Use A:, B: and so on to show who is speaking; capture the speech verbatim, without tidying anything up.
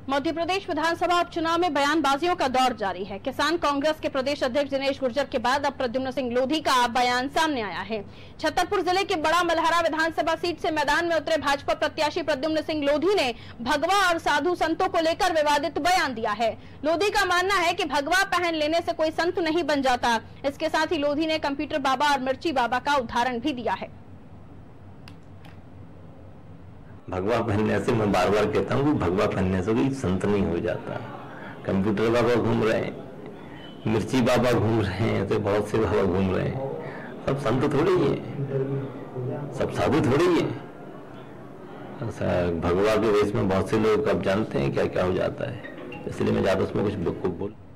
A: मध्य प्रदेश विधानसभा उपचुनाव में बयानबाजियों का दौर जारी है। किसान कांग्रेस के प्रदेश अध्यक्ष दिनेश गुर्जर के बाद अब प्रद्युम्न सिंह लोधी का बयान सामने आया है। छतरपुर जिले के बड़ा मलहरा विधानसभा सीट से मैदान में उतरे भाजपा प्रत्याशी प्रद्युम्न सिंह लोधी ने भगवा और साधु संतों को लेकर विवादित बयान दिया है। लोधी का मानना है कि भगवा पहन लेने से कोई संत नहीं बन जाता। इसके साथ ही लोधी ने कंप्यूटर बाबा और मिर्ची बाबा का उदाहरण भी दिया है।
B: भगवा पहनने से मैं बार बार कहता हूँ कि भगवा पहनने से कोई संत नहीं हो जाता। कंप्यूटर बाबा घूम रहे हैं, मिर्ची बाबा घूम रहे हैं, तो बहुत से बाबा घूम रहे हैं, सब संत थोड़े ही है, सब साधु थोड़े ही है। भगवा के वेश में बहुत से लोग अब जानते हैं क्या क्या हो जाता है, इसलिए मैं ज्यादा उसमें कुछ बोल